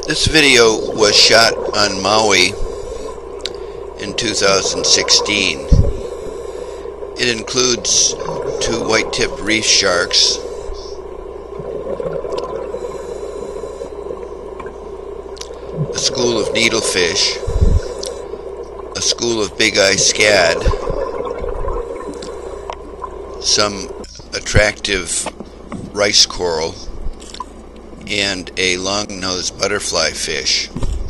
This video was shot on Maui in 2016. It includes 2 white-tip reef sharks, a school of needlefish, a school of bigeye scad, some attractive rice coral, and a longnose butterflyfish.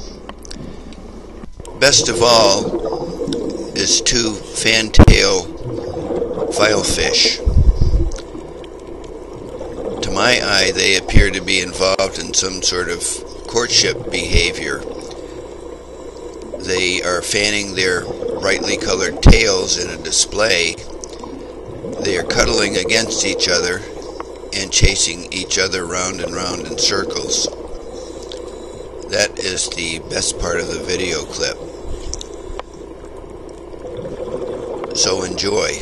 Best of all is 2 fantail filefish. To my eye, they appear to be involved in some sort of courtship behavior. They are fanning their brightly colored tails in a display. They are cuddling against each other and chasing each other round and round in circles. That is the best part of the video clip. So enjoy.